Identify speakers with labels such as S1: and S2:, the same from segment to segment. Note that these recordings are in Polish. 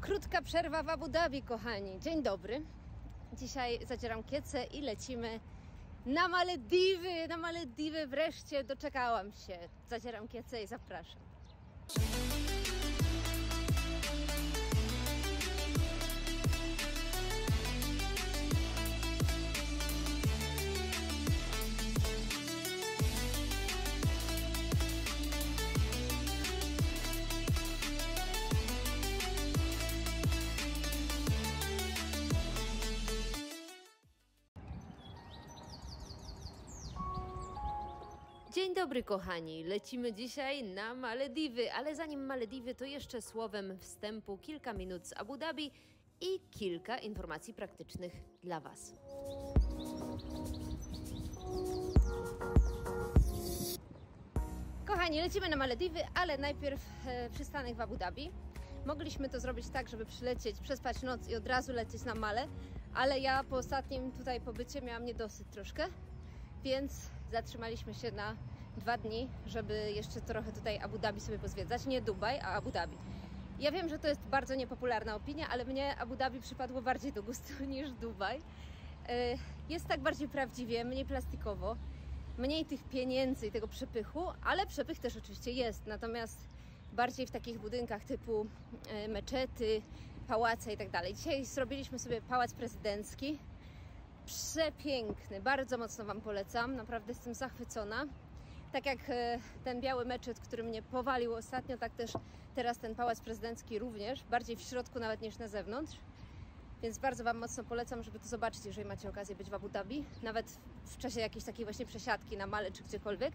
S1: Krótka przerwa w Abu Dhabi, kochani. Dzień dobry. Dzisiaj zadzieram kiece i lecimy na Malediwy. Na Malediwy wreszcie doczekałam się. Zadzieram kiece i zapraszam. Dzień dobry, kochani. Lecimy dzisiaj na Malediwy, ale zanim Malediwy, to jeszcze słowem wstępu kilka minut z Abu Dhabi i kilka informacji praktycznych dla Was. Kochani, lecimy na Malediwy, ale najpierw przystanek w Abu Dhabi. Mogliśmy to zrobić tak, żeby przylecieć, przespać noc i od razu lecieć na Male, ale ja po ostatnim tutaj pobycie miałam niedosyt troszkę, więc zatrzymaliśmy się na 2 dni, żeby jeszcze trochę tutaj Abu Dhabi sobie pozwiedzać. Nie Dubaj, a Abu Dhabi. Ja wiem, że to jest bardzo niepopularna opinia, ale mnie Abu Dhabi przypadło bardziej do gustu niż Dubaj. Jest tak bardziej prawdziwie, mniej plastikowo, mniej tych pieniędzy i tego przepychu, ale przepych też oczywiście jest. Natomiast bardziej w takich budynkach typu meczety, pałace i tak dalej. Dzisiaj zrobiliśmy sobie pałac prezydencki. Przepiękny, bardzo mocno Wam polecam, naprawdę jestem zachwycona. Tak jak ten biały meczet, który mnie powalił ostatnio, tak też teraz ten pałac prezydencki również, bardziej w środku nawet niż na zewnątrz. Więc bardzo Wam mocno polecam, żeby to zobaczyć, jeżeli macie okazję być w Abu Dhabi, nawet w czasie jakiejś takiej właśnie przesiadki na Male czy gdziekolwiek.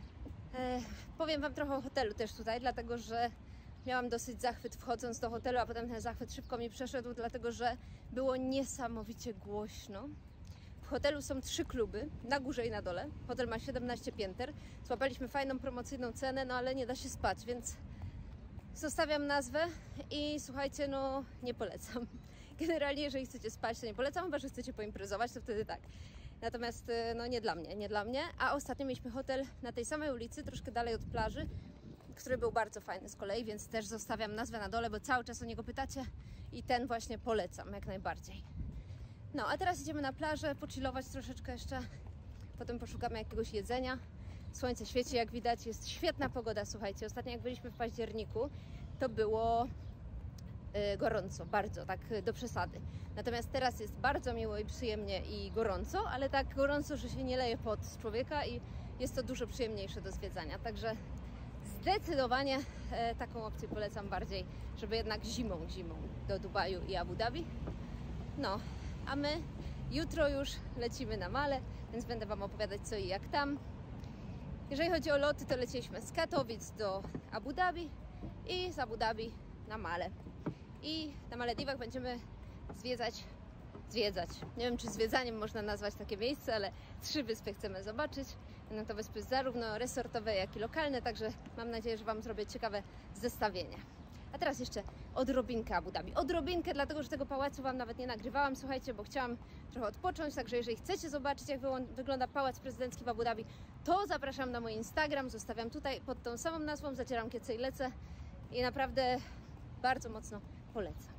S1: Powiem Wam trochę o hotelu też tutaj, dlatego że miałam dosyć zachwyt wchodząc do hotelu, a potem ten zachwyt szybko mi przeszedł, dlatego że było niesamowicie głośno. W hotelu są 3 kluby, na górze i na dole. Hotel ma 17 pięter. Złapaliśmy fajną promocyjną cenę, no ale nie da się spać, więc zostawiam nazwę i słuchajcie, no nie polecam. Generalnie, jeżeli chcecie spać, to nie polecam, chyba że chcecie poimprezować, to wtedy tak. Natomiast no nie dla mnie. A ostatnio mieliśmy hotel na tej samej ulicy, troszkę dalej od plaży, który był bardzo fajny z kolei, więc też zostawiam nazwę na dole, bo cały czas o niego pytacie i ten właśnie polecam jak najbardziej. No, a teraz idziemy na plażę, pochillować troszeczkę jeszcze, potem poszukamy jakiegoś jedzenia. Słońce świeci, jak widać, jest świetna pogoda, słuchajcie. Ostatnio jak byliśmy w październiku, to było gorąco, bardzo, tak do przesady. Natomiast teraz jest bardzo miło i przyjemnie i gorąco, ale tak gorąco, że się nie leje pot z człowieka i jest to dużo przyjemniejsze do zwiedzania. Także zdecydowanie taką opcję polecam bardziej, żeby jednak zimą do Dubaju i Abu Dhabi. No, a my jutro już lecimy na Male, więc będę Wam opowiadać co i jak tam. Jeżeli chodzi o loty, to leciliśmy z Katowic do Abu Dhabi i z Abu Dhabi na Male. I na Malediwach będziemy zwiedzać. Nie wiem, czy zwiedzaniem można nazwać takie miejsce, ale 3 wyspy chcemy zobaczyć. Będą to wyspy zarówno resortowe, jak i lokalne, także mam nadzieję, że Wam zrobię ciekawe zestawienie. A teraz jeszcze odrobinkę Abu Dhabi. Odrobinkę, dlatego że tego pałacu Wam nawet nie nagrywałam, słuchajcie, bo chciałam trochę odpocząć, także jeżeli chcecie zobaczyć, jak wygląda pałac prezydencki w Abu Dhabi, to zapraszam na mój Instagram, zostawiam tutaj pod tą samą nazwą, zadzieram kiece i lecę i naprawdę bardzo mocno polecam.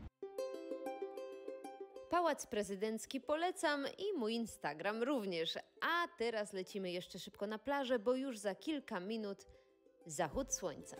S1: Pałac prezydencki polecam i mój Instagram również. A teraz lecimy jeszcze szybko na plażę, bo już za kilka minut zachód słońca.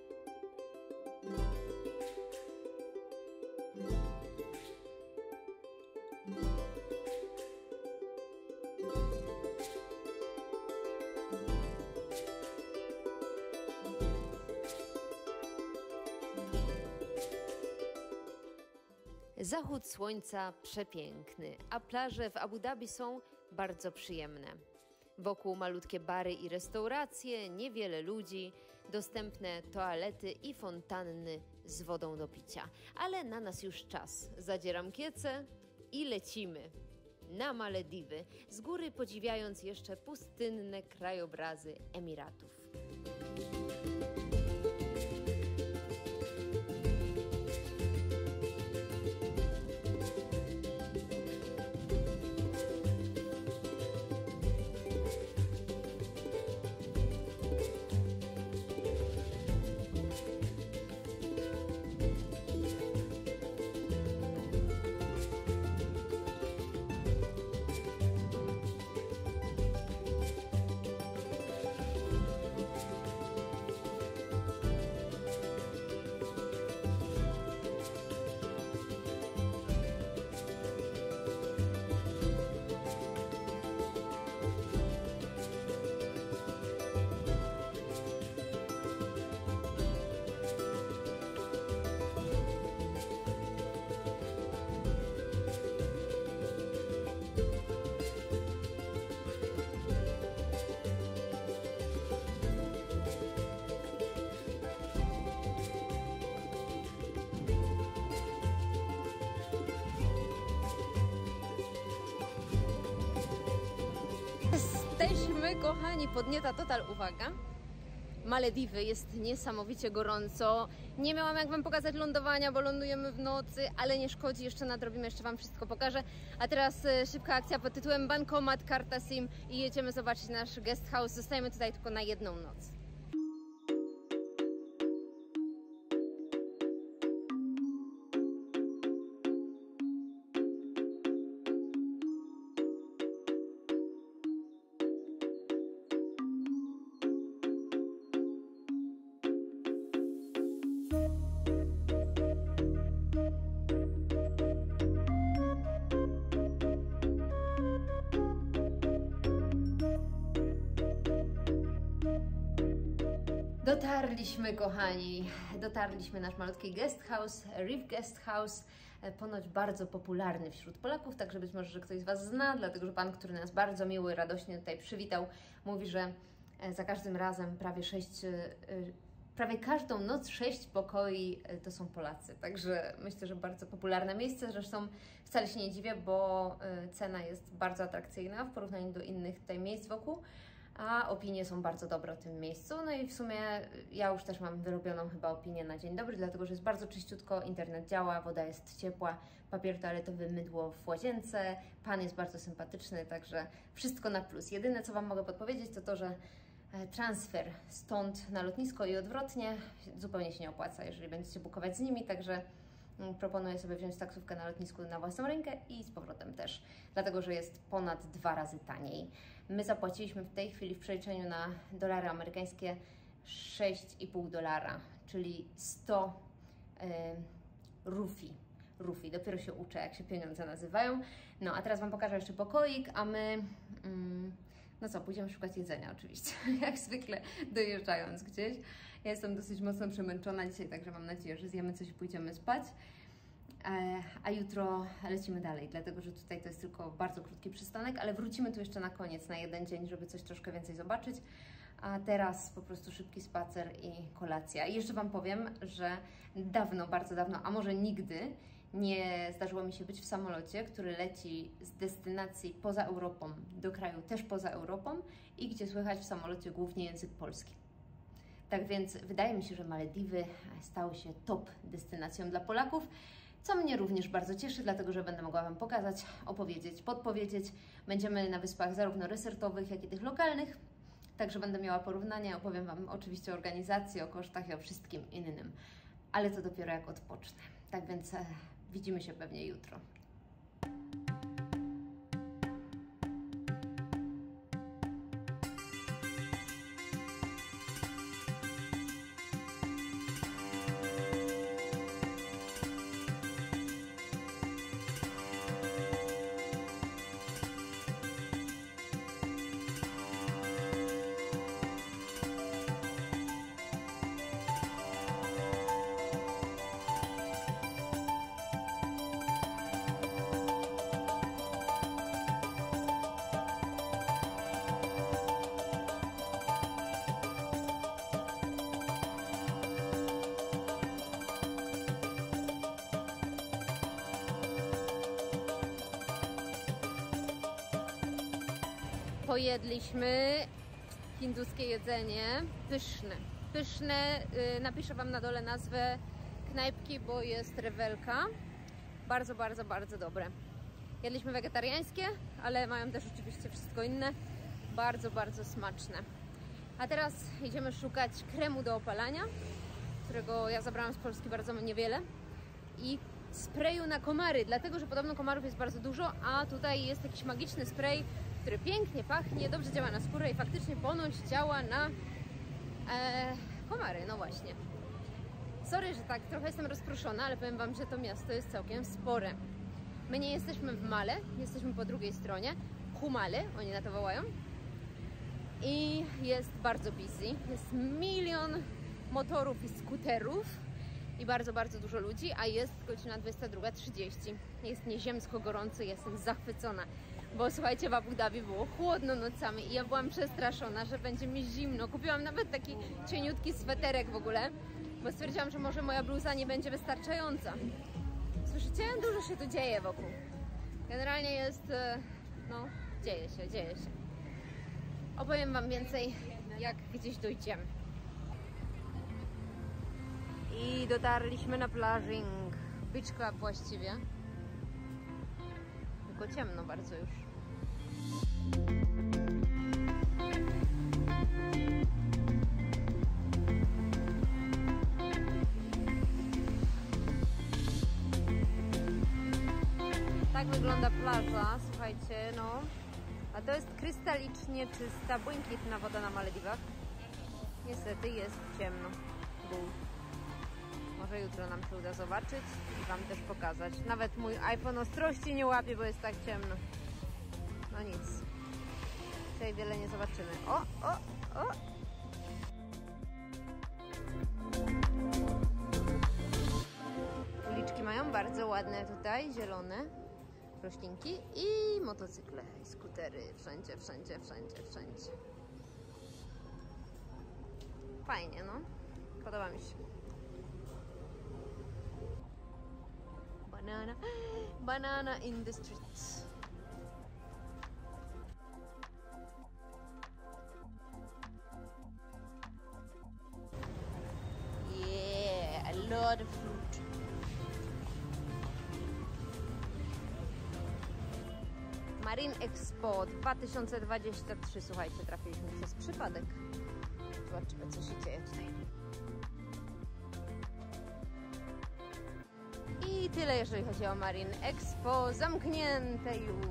S1: Zachód słońca przepiękny, a plaże w Abu Dhabi są bardzo przyjemne. Wokół malutkie bary i restauracje, niewiele ludzi, dostępne toalety i fontanny z wodą do picia. Ale na nas już czas. Zadzieram kiece i lecimy na Malediwy, z góry podziwiając jeszcze pustynne krajobrazy Emiratów. Jesteśmy, kochani, podnieta total, uwaga. Malediwy, jest niesamowicie gorąco. Nie miałam jak Wam pokazać lądowania, bo lądujemy w nocy, ale nie szkodzi, jeszcze nadrobimy, jeszcze Wam wszystko pokażę. A teraz szybka akcja pod tytułem Bankomat, karta SIM i jedziemy zobaczyć nasz guest house. Zostajemy tutaj tylko na jedną noc. Dotarliśmy, kochani, dotarliśmy nasz malutki guest house, Reef Guest House, ponoć bardzo popularny wśród Polaków, także być może, że ktoś z Was zna, dlatego że Pan, który nas bardzo miło i radośnie tutaj przywitał, mówi, że za każdym razem prawie każdą noc 6 pokoi to są Polacy, także myślę, że bardzo popularne miejsce, zresztą wcale się nie dziwię, bo cena jest bardzo atrakcyjna w porównaniu do innych tutaj miejsc wokół, a opinie są bardzo dobre o tym miejscu. No i w sumie ja już też mam wyrobioną chyba opinię na dzień dobry, dlatego że jest bardzo czyściutko, internet działa, woda jest ciepła, papier toaletowy, mydło w łazience, pan jest bardzo sympatyczny, także wszystko na plus. Jedyne, co Wam mogę podpowiedzieć, to to, że transfer stąd na lotnisko i odwrotnie zupełnie się nie opłaca, jeżeli będziecie bukować z nimi, także proponuję sobie wziąć taksówkę na lotnisku na własną rękę i z powrotem też, dlatego że jest ponad 2 razy taniej. My zapłaciliśmy w tej chwili w przeliczeniu na dolary amerykańskie $6,5, czyli 100 rufi. Dopiero się uczę, jak się pieniądze nazywają. No, a teraz Wam pokażę jeszcze pokoik, a my... no co, pójdziemy szukać jedzenia oczywiście, jak zwykle dojeżdżając gdzieś. Ja jestem dosyć mocno przemęczona dzisiaj, także mam nadzieję, że zjemy coś i pójdziemy spać. A jutro lecimy dalej, dlatego że tutaj to jest tylko bardzo krótki przystanek, ale wrócimy tu jeszcze na koniec, na jeden dzień, żeby coś troszkę więcej zobaczyć. A teraz po prostu szybki spacer i kolacja. I jeszcze Wam powiem, że dawno, bardzo dawno, a może nigdy nie zdarzyło mi się być w samolocie, który leci z destynacji poza Europą do kraju też poza Europą i gdzie słychać w samolocie głównie język polski. Tak więc wydaje mi się, że Malediwy stały się top destynacją dla Polaków, co mnie również bardzo cieszy, dlatego że będę mogła Wam pokazać, opowiedzieć, podpowiedzieć. Będziemy na wyspach zarówno resortowych, jak i tych lokalnych, także będę miała porównania, opowiem Wam oczywiście o organizacji, o kosztach i o wszystkim innym, ale to dopiero jak odpocznę. Tak więc widzimy się pewnie jutro. Pojedliśmy hinduskie jedzenie, pyszne, napiszę Wam na dole nazwę knajpki, bo jest rewelka, bardzo, bardzo, bardzo dobre. Jedliśmy wegetariańskie, ale mają też oczywiście wszystko inne, bardzo, bardzo smaczne. A teraz idziemy szukać kremu do opalania, którego ja zabrałam z Polski bardzo niewiele, i sprayu na komary, dlatego że podobno komarów jest bardzo dużo, a tutaj jest jakiś magiczny spray, który pięknie pachnie, dobrze działa na skórę i faktycznie ponoć działa na komary, no właśnie. Sorry, że tak trochę jestem rozproszona, ale powiem Wam, że to miasto jest całkiem spore. My nie jesteśmy w Male, jesteśmy po drugiej stronie, Humale, oni na to wołają. I jest bardzo busy, jest milion motorów i skuterów i bardzo, bardzo dużo ludzi, a jest godzina 22:30. Jest nieziemsko gorąco, jestem zachwycona. Bo słuchajcie, w Abu Dhabi było chłodno nocami i ja byłam przestraszona, że będzie mi zimno. Kupiłam nawet taki cieniutki sweterek w ogóle, bo stwierdziłam, że może moja bluza nie będzie wystarczająca. Słyszycie? Dużo się tu dzieje wokół. Generalnie jest, no, dzieje się. Opowiem Wam więcej, jak gdzieś dojdziemy. I dotarliśmy na plażing. Beach Club właściwie. Tylko ciemno bardzo już. Tak wygląda plaża, słuchajcie, no. A to jest krystalicznie czysta, błękitna woda na Malediwach. Niestety jest ciemno. Może jutro nam się uda zobaczyć i Wam też pokazać. Nawet mój iPhone ostrości nie łapie, bo jest tak ciemno. No nic. Dzisiaj wiele nie zobaczymy. O! Uliczki mają bardzo ładne tutaj, zielone roślinki i motocykle, i skutery. Wszędzie. Fajnie, no. Podoba mi się. Banana in the streets. Yeah, a lot of fruit. Marine Expo 2023, słuchajcie, trafiliśmy przez przypadek. Zobaczymy, co się dzieje tutaj. I tyle, jeżeli chodzi o Marine Expo. Zamknięte już.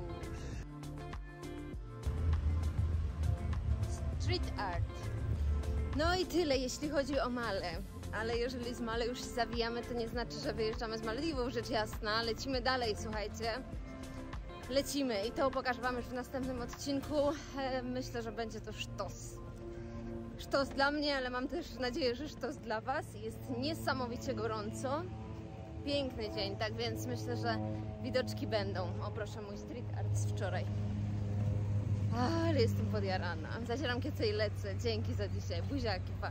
S1: Street art. No i tyle, jeśli chodzi o Male. Ale jeżeli z Male już się zawijamy, to nie znaczy, że wyjeżdżamy z Malediwów, rzecz jasna. Lecimy dalej, słuchajcie. Lecimy i to pokażę Wam już w następnym odcinku. Myślę, że będzie to sztos. Sztos dla mnie, ale mam też nadzieję, że sztos dla Was. Jest niesamowicie gorąco. Piękny dzień, tak więc myślę, że widoczki będą. O proszę, mój street art z wczoraj. Ale jestem podjarana. Zacieram kiece i lecę. Dzięki za dzisiaj. Buziaki, pa.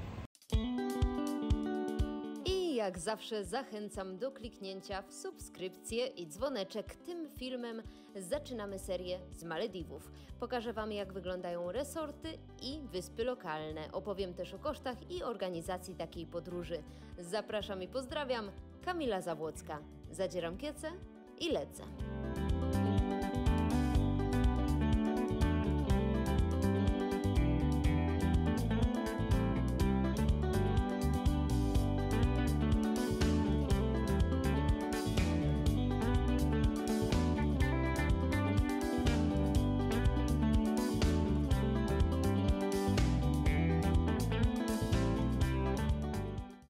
S1: I jak zawsze zachęcam do kliknięcia w subskrypcję i dzwoneczek. Tym filmem zaczynamy serię z Malediwów. Pokażę Wam, jak wyglądają resorty i wyspy lokalne. Opowiem też o kosztach i organizacji takiej podróży. Zapraszam i pozdrawiam. Kamila Zabłocka. Zadzieram kiece i lecę.